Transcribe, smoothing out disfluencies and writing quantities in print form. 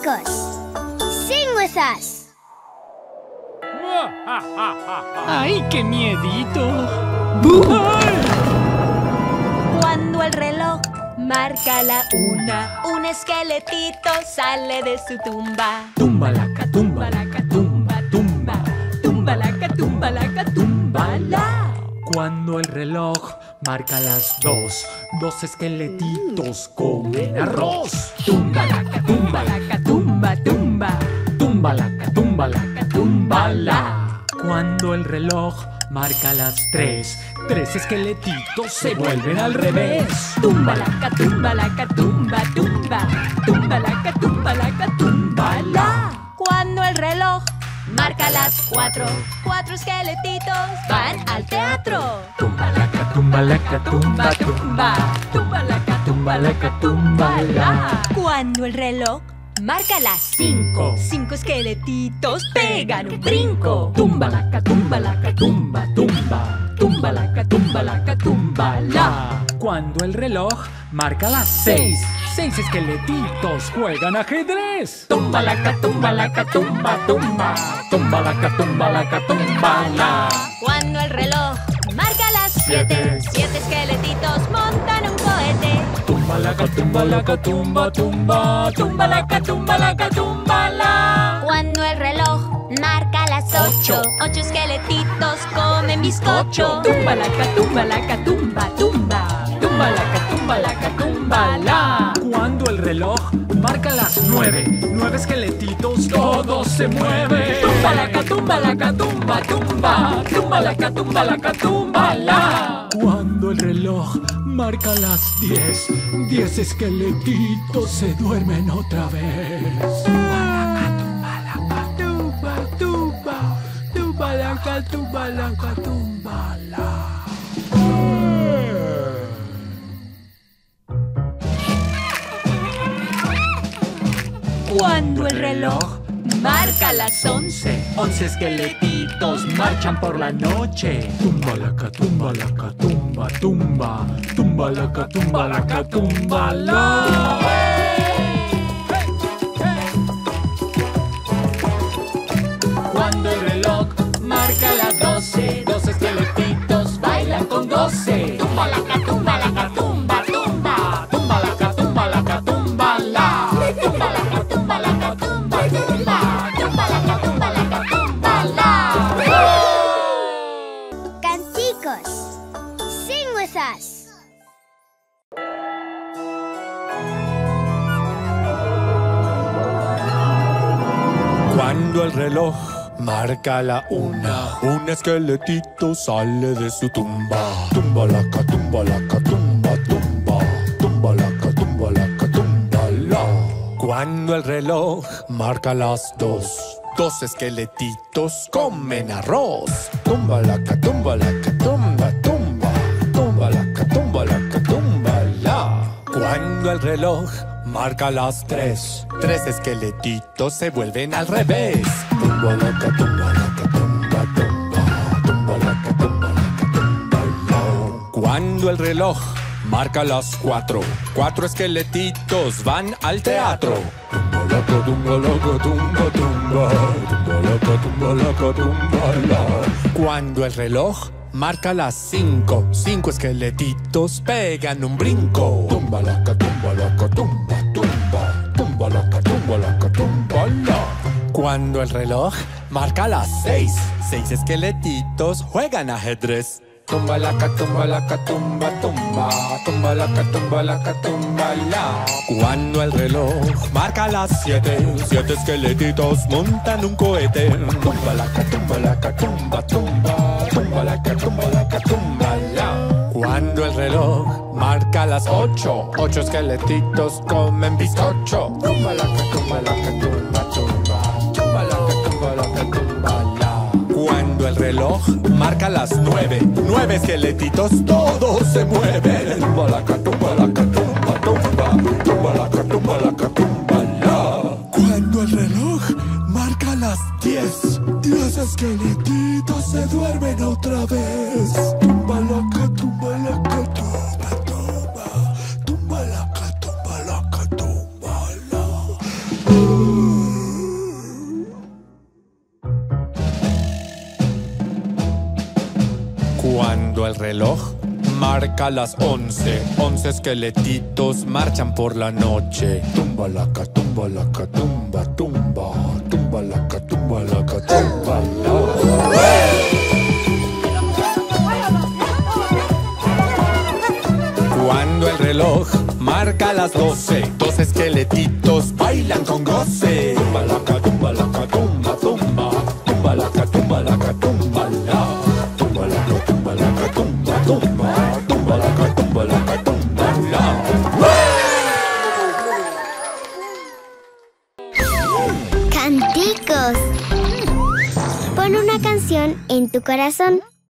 Canticos. Sing with us. ¡Ay, qué miedito! Cuando el reloj marca la una, un esqueletito sale de su tumba. Tumba la catumba, la catumba, tumba. Tumba la catumba, la catumba, la. Cuando el reloj marca las dos esqueletitos comen arroz. Tumba la catumba, la catumba, tumba. Tumba la catumba, la catumba, la. Cuando el reloj marca las tres esqueletitos se vuelven al revés. Tumba la catumba, la catumba, tumba. Tumba la catumba, la catumba, la. Cuando el reloj marca las cuatro esqueletitos van al teatro. Tumba la catumba, la catumba, tumba. Tumba la catumba, la catumba, la. Cuando el reloj marca las cinco esqueletitos pegan un brinco. Tumba la catumba, la catumba, tumba. Tumba la catumba, la catumba, la. Cuando el reloj marca las seis esqueletitos juegan ajedrez. Tumba la catumba, la catumba, tumba. Tumba la catumba, la catumba, la. Cuando el reloj marca las siete esqueletitos montan un cohete. Tumba la catumba, la catumba, tumba. Tumba la catumba, la catumba, la. Cuando el reloj marca las ocho esqueletitos comen bizcocho. Tumba la catumba, la catumba, tumba. Tumba la catumba, la catumba, la. Cuando el reloj marca las nueve esqueletitos todos se mueven. Tumba la catumba, la catumba, tumba. Tumba la catumba, la catumba, la. Cuando el reloj marca las 10 esqueletitos se duermen otra vez. Tumba la catumba, la catumba, tumba. Tumba la catumba, la catumba, la. Cuando el reloj marca las 11 esqueletitos marchan por la noche. Tumba la catumba, la catumba, tumba. Tumba la catumba, la catumba, la. Cuando el reloj marca las 12 esqueletitos bailan con 12. Tumba la catumba, la catumba, tumba. Tumba la catumba, la catumba, la. Tumba la catumba, la catumba, tumba. Tumba la catumba, la catumba, la. Canticos. Sing with us. Cuando el reloj marca la una, un esqueletito sale de su tumba. Tumba la catumba, la catumba, tumba. Tumba la catumba, la catumba, la. Cuando el reloj marca las dos esqueletitos comen arroz. Tumba la catumba, la catumba, tumba. Tumba la catumba, la catumba, la. Cuando el reloj marca las tres esqueletitos se vuelven al revés. Tumba la catumba, la catumba, tumba. Tumba la catumba, la catumba, la. Cuando el reloj marca las cuatro esqueletitos van al teatro. Tumba la catumba, la catumba, tumba. Tumba la catumba, la catumba, la. Cuando el reloj marca las cinco esqueletitos pegan un brinco. Tumba la catumba, la catumba, tumba. Tumba la catumba, la catumba, la. Cuando el reloj marca las seis esqueletitos juegan ajedrez. Tumba la catumba, la catumba, tumba. Tumba la catumba, la catumba, la. Cuando el reloj marca las siete esqueletitos montan un cohete. Tumba la catumba, la catumba, tumba. Tumba la catumba, la catumba, la. Cuando el reloj marca las ocho esqueletitos comen bizcocho. Tumba la catumba, la catumba, tumba. Tumba la catumba, la catumba, la. Cuando el reloj marca las nueve esqueletitos todos se mueven. Tumba la catumba, la catumba, tumba. Tumba la catumba, la catumba, la. Cuando el reloj marca las 10 esqueletitos se duermen otra vez. Tumba la catumba, la catumba, tumba. Tumba la catumba, la catumba, la. Cuando el reloj marca las 11, 11 esqueletitos marchan por la noche. Tumba laca, tumba laca, tumba, tumba. Tumba laca, tumba laca, tumba la. Cuando el reloj marca las 12, 12 esqueletitos bailan con goce. Tumba laca, tumba laca, tumba, tumba. Tumba laca, tumba laca, tumba la. Tumba laca, tumba laca, tumba, tumba. Tumba laca, tumba laca, tumba la. ¡Canticos! Pon una canción en tu corazón.